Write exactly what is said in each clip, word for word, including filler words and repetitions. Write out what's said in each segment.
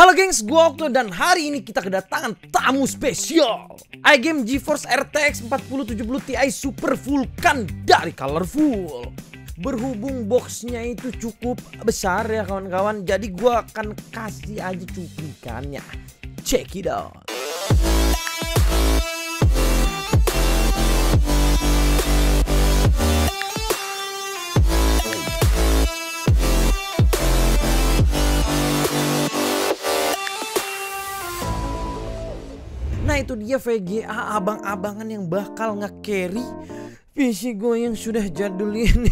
Halo gengs, gua Okto dan hari ini kita kedatangan tamu spesial. iGame GeForce R T X empat nol tujuh nol Ti Super Vulkan dari Colorful. Berhubung boxnya itu cukup besar ya kawan-kawan, jadi gua akan kasih aja cuplikannya. Check it out. Nah itu dia V G A abang-abangan yang bakal nge-carry P C gue yang sudah jadul ini.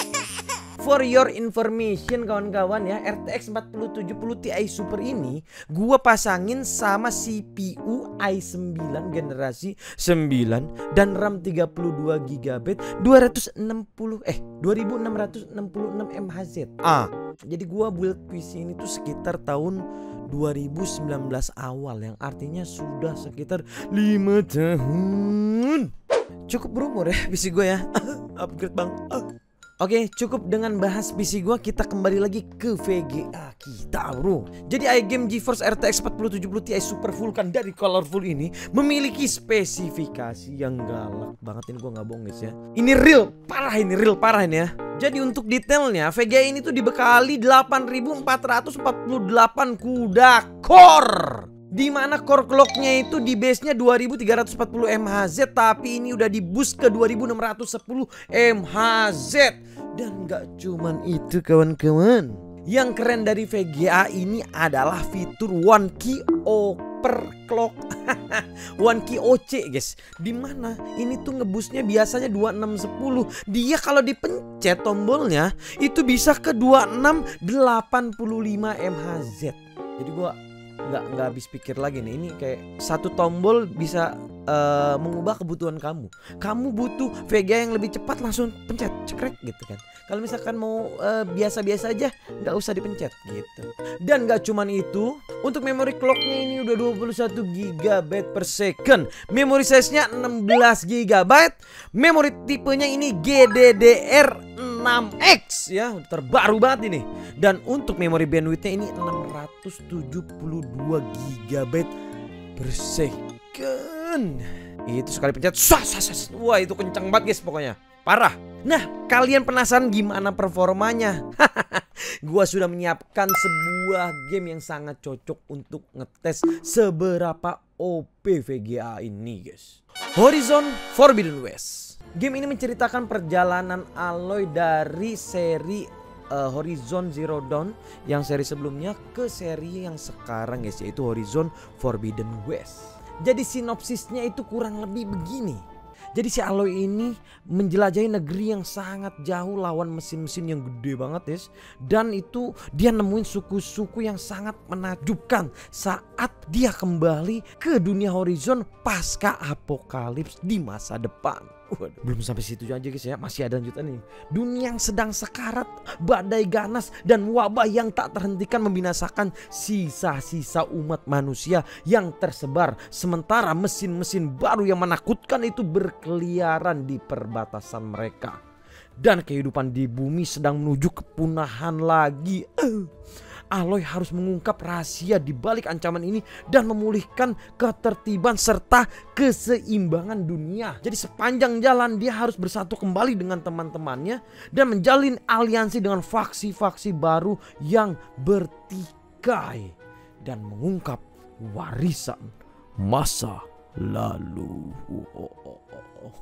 For your information kawan-kawan ya, R T X empat nol tujuh nol Ti Super ini gua pasangin sama C P U i sembilan generasi sembilan dan RAM tiga puluh dua giga byte dua ratus enam puluh eh dua ribu enam ratus enam puluh enam mAh. Ah, jadi gua build P C ini tuh sekitar tahun dua ribu sembilan belas awal, yang artinya sudah sekitar lima tahun. Cukup berumur ya P C gue ya. Upgrade bang. Oke, cukup dengan bahas P C gue, kita kembali lagi ke V G A kita bro. Jadi iGame GeForce R T X empat nol tujuh nol Ti Super Vulkan dari Colorful ini memiliki spesifikasi yang galak banget. Ini gue gak bohong guys ya, ini real parah, ini real parah ini ya. Jadi untuk detailnya V G A ini tuh dibekali delapan ribu empat ratus empat puluh delapan kuda core, dimana core clocknya itu di base nya dua ribu tiga ratus empat puluh mAh, tapi ini udah di boost ke dua ribu enam ratus sepuluh mAh. Dan gak cuman itu kawan-kawan, yang keren dari V G A ini adalah fitur one key overclock. One key O C guys, dimana ini tuh ngebusnya biasanya dua enam sepuluh, dia kalau dipencet tombolnya itu bisa ke dua enam delapan lima mAh. Jadi gua nggak nggak habis pikir lagi nih, ini kayak satu tombol bisa uh, mengubah kebutuhan kamu. Kamu butuh V G A yang lebih cepat, langsung pencet cekrek gitu kan. Kalau misalkan mau biasa-biasa uh, aja nggak usah dipencet gitu. Dan nggak cuman itu, untuk memori clocknya ini udah dua puluh satu giga byte per second, memori size nya enam belas giga byte, memori tipenya ini G D D R enam X ya, terbaru banget ini. Dan untuk memori bandwidthnya ini enam ratus tujuh puluh dua giga byte per second. Itu sekali pencet sas, sas, sas. Wah itu kencang banget guys, pokoknya parah. Nah kalian penasaran gimana performanya? Gua sudah menyiapkan sebuah game yang sangat cocok untuk ngetes seberapa O P V G A ini guys. Horizon Forbidden West. Game ini menceritakan perjalanan Aloy dari seri uh, Horizon Zero Dawn yang seri sebelumnya ke seri yang sekarang guys, yaitu Horizon Forbidden West. Jadi sinopsisnya itu kurang lebih begini. Jadi si Aloy ini menjelajahi negeri yang sangat jauh lawan mesin-mesin yang gede banget guys. Dan itu dia nemuin suku-suku yang sangat menakjubkan saat dia kembali ke dunia Horizon pasca apokalips di masa depan. Waduh, belum sampai situ aja guys ya, masih ada lanjutan nih. Dunia yang sedang sekarat, badai ganas dan wabah yang tak terhentikan membinasakan sisa-sisa umat manusia yang tersebar. Sementara mesin-mesin baru yang menakutkan itu berkeliaran di perbatasan mereka. Dan kehidupan di bumi sedang menuju kepunahan lagi. Uh. Aloy harus mengungkap rahasia di balik ancaman ini dan memulihkan ketertiban serta keseimbangan dunia. Jadi sepanjang jalan dia harus bersatu kembali dengan teman-temannya dan menjalin aliansi dengan faksi-faksi baru yang bertikai dan mengungkap warisan masa lalu. Oh, oh, oh.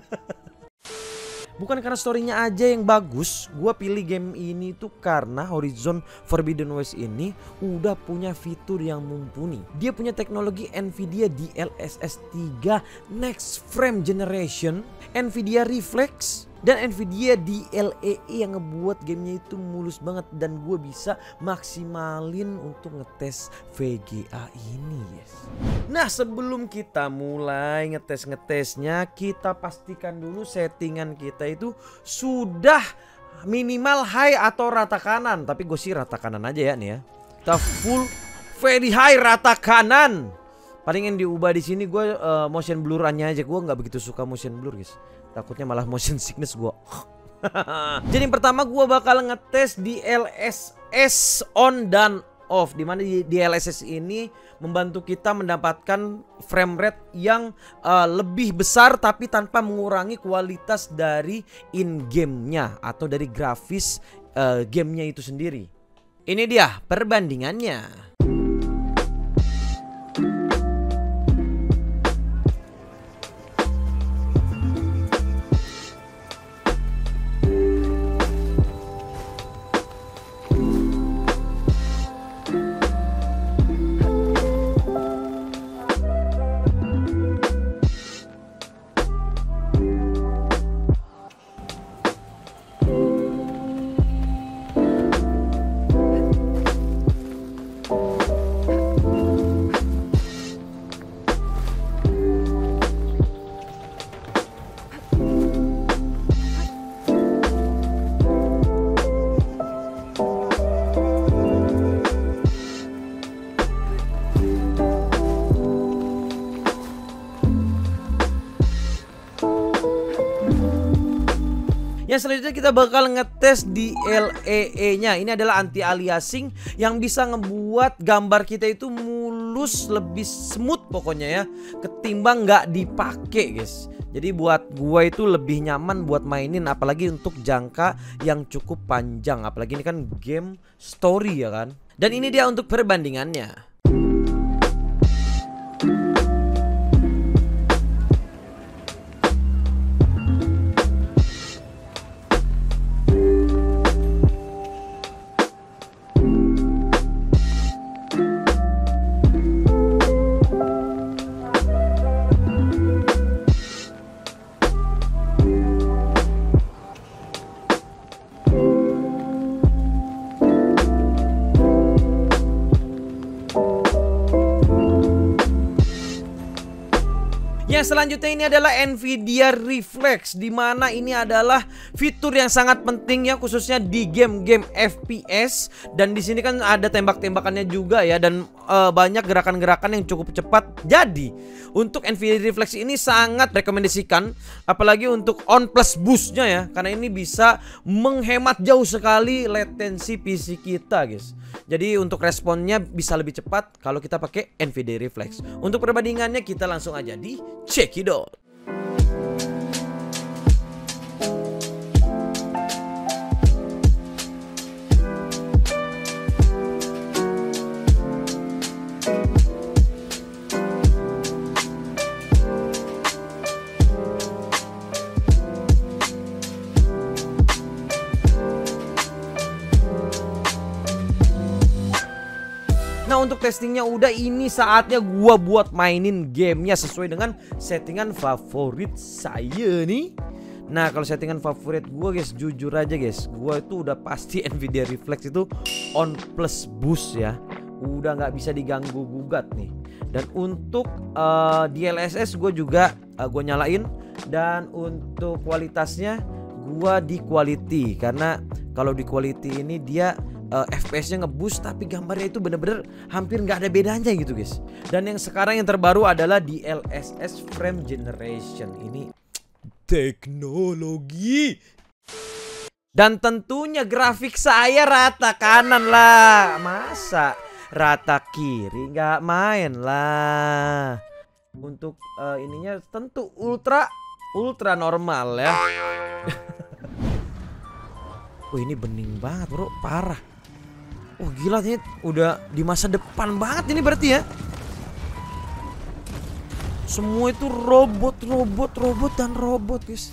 Bukan karena storynya aja yang bagus, gue pilih game ini tuh karena Horizon Forbidden West ini udah punya fitur yang mumpuni. Dia punya teknologi Nvidia D L S S tiga Next Frame Generation, Nvidia Reflex, dan Nvidia D L E E yang ngebuat gamenya itu mulus banget. Dan gue bisa maksimalin untuk ngetes V G A ini guys. Nah sebelum kita mulai ngetes-ngetesnya, kita pastikan dulu settingan kita itu sudah minimal high atau rata kanan. Tapi gue sih rata kanan aja ya nih ya. Kita full very high rata kanan. Paling yang diubah di sini gue uh, motion blur-annya aja. Gue nggak begitu suka motion blur guys. Takutnya malah motion sickness gue. Jadi yang pertama gue bakal ngetes D L S S on dan off, dimana di D L S S ini membantu kita mendapatkan frame rate yang uh, lebih besar tapi tanpa mengurangi kualitas dari in game-nya atau dari grafis uh, gamenya itu sendiri. Ini dia perbandingannya. Yang selanjutnya kita bakal ngetes D L E E-nya. Ini adalah anti aliasing yang bisa ngebuat gambar kita itu mulus, lebih smooth pokoknya ya, ketimbang nggak dipakai, guys. Jadi buat gua itu lebih nyaman buat mainin, apalagi untuk jangka yang cukup panjang. Apalagi ini kan game story ya kan. Dan ini dia untuk perbandingannya. Yang selanjutnya ini adalah Nvidia Reflex, di mana ini adalah fitur yang sangat penting ya, khususnya di game-game F P S. Dan di sini kan ada tembak-tembakannya juga ya, dan uh, banyak gerakan-gerakan yang cukup cepat. Jadi untuk Nvidia Reflex ini sangat rekomendasikan, apalagi untuk on plus boostnya ya, karena ini bisa menghemat jauh sekali latensi P C kita, guys. Jadi untuk responnya bisa lebih cepat kalau kita pakai Nvidia Reflex. Untuk perbandingannya kita langsung aja di cekidot. Nah untuk testingnya udah, ini saatnya gua buat mainin gamenya sesuai dengan settingan favorit saya nih. Nah kalau settingan favorit gua guys, jujur aja guys, gua itu udah pasti Nvidia Reflex itu on plus boost ya, udah nggak bisa diganggu gugat nih. Dan untuk uh, D L S S gue juga uh, gue nyalain, dan untuk kualitasnya gua di quality, karena kalau di quality ini dia Uh, F P S-nya ngeboost tapi gambarnya itu bener-bener hampir nggak ada bedanya gitu guys. Dan yang sekarang yang terbaru adalah D L S S Frame Generation. Ini teknologi. Dan tentunya grafik saya rata kanan lah, masa rata kiri nggak main lah. Untuk uh, ininya tentu ultra ultra normal ya. Wah ini bening banget bro, parah. Oh gila, ini udah di masa depan banget ini berarti ya. Semua itu robot, robot, robot, dan robot guys.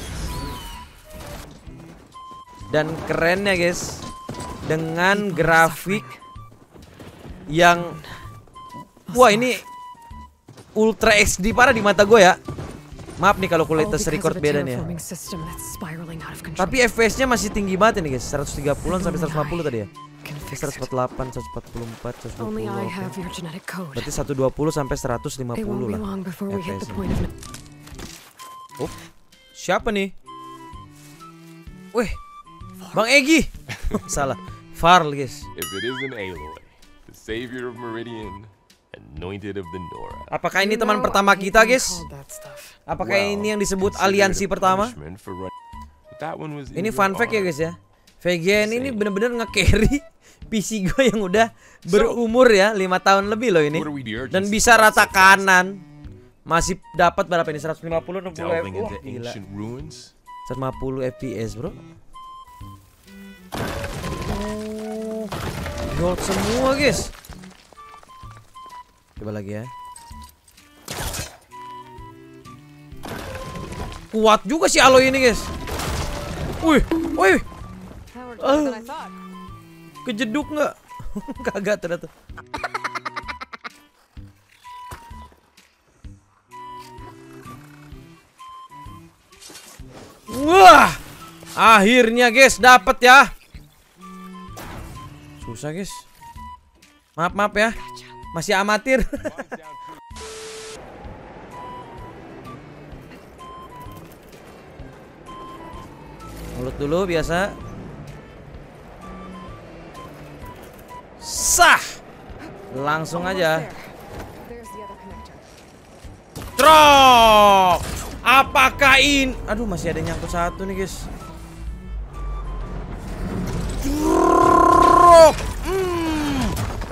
Dan kerennya guys, dengan grafik yang wah ini Ultra X D parah di mata gue ya. Maaf nih kalau kualitas record beda nih ya. Tapi F P S-nya masih tinggi banget ini guys, seratus tiga puluhan sampai seratus lima puluh tadi ya. seratus empat puluh delapan, seratus empat puluh empat, seratus dua puluh. Okay. Berarti seratus dua puluh sampai seratus lima puluh lah F P S-nya. Oh, siapa nih? Weh, Bang Egi. Salah, Farl guys. If it isn't Aloy, the savior of Meridian, anointed of the Nora. Apakah ini teman pertama kita guys? Apakah ini yang disebut aliansi pertama? Ini fun fact ya guys ya, V G N ini bener-bener nge-carry P C gue yang udah berumur ya lima tahun lebih loh ini. What are we the Dan urgency bisa rata process? kanan. Masih dapat berapa ini? seratus lima puluh, enam puluh F P S. Delving Wah, into gila. ancient ruins. seratus lima puluh F P S, bro. Oh, gold semua, guys. Coba lagi ya. Kuat juga si Aloy ini, guys. Wih, wih. Uh, kejeduk nggak? Kagak ternyata. Wah, akhirnya guys dapat ya. Susah guys. Maaf maaf ya, masih amatir. Mulut dulu biasa. Sah, langsung aja. Trok. Apakah ini? Aduh, masih ada nyangkut satu nih guys. Trok. Hmm.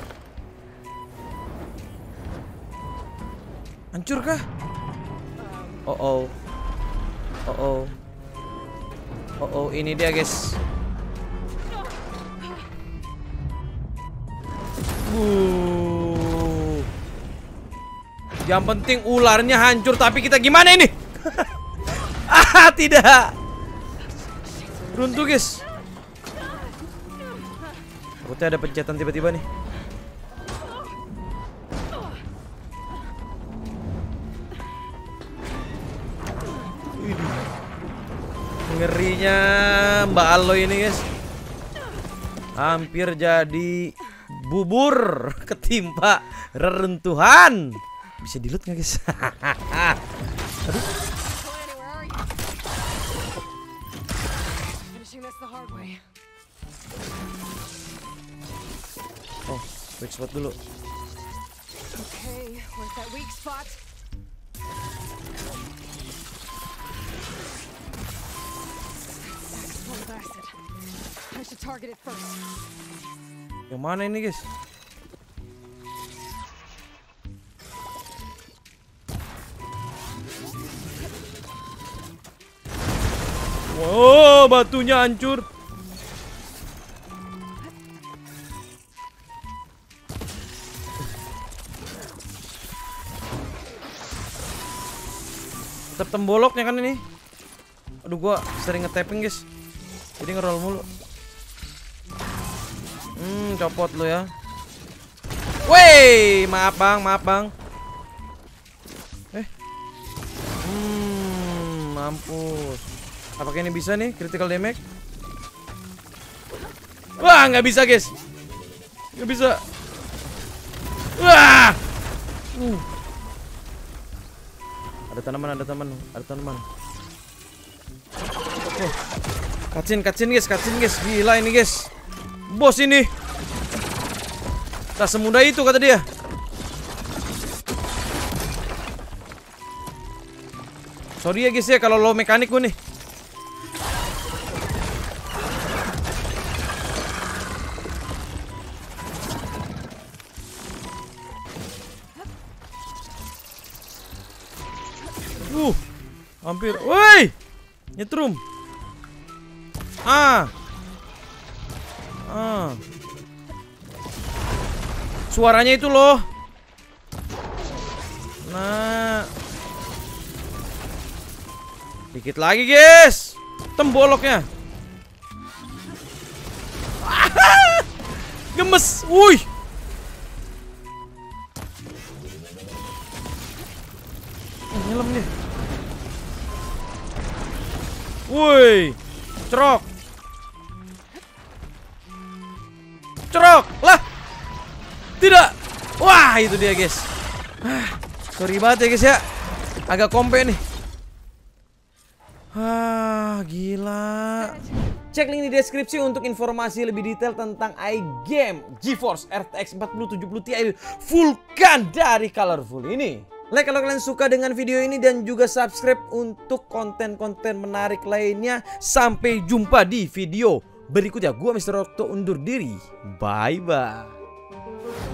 Hancur kah? Oh oh. Oh oh. Oh oh, ini dia guys. Uh. Yang penting ularnya hancur, tapi kita gimana ini? Ah, tidak. Runtuh guys. Takutnya ada pencetan tiba-tiba nih. Ngerinya Mbak Aloy ini guys. Hampir jadi bubur ketimpa reruntuhan. Bisa di loot nggak guys? Aduh. Oh, weak spot dulu. Okay, where's that weak spot? I should target it first. Yang mana ini guys? Wow, batunya hancur. Tetap temboloknya kan ini. Aduh, gua sering nge-tapping guys. Jadi ngeroll mulu. Hmm, copot lo ya. Wey, maaf bang, maaf bang. Eh, hmm, mampus. Apakah ini bisa nih critical damage? Wah, nggak bisa guys, nggak bisa. Wah, uh. Ada tanaman, ada tanaman, ada tanaman. Oke, kacin, kacin guys, kacin guys, gila ini guys. Bos ini tak semudah itu kata dia. Sorry ya guys ya kalau lo mekanik gue nih. Uh, hampir. Woi, nyetrum. Ah. Ah. Suaranya itu loh. Nah. Dikit lagi, guys. Temboloknya. Gemes. Wuih. Oh, nyelam nih. Woi. Cerok. Cerok lah. Tidak. Wah, itu dia guys. Ah, sorry banget ya guys ya. Agak kompe nih. Ah, gila. Cek link di deskripsi untuk informasi lebih detail tentang iGame GeForce R T X empat puluh tujuh puluh Ti Vulkan dari Colorful ini. Like kalau kalian suka dengan video ini dan juga subscribe untuk konten-konten menarik lainnya. Sampai jumpa di video berikutnya. Gua mister Okto undur diri. Bye bye.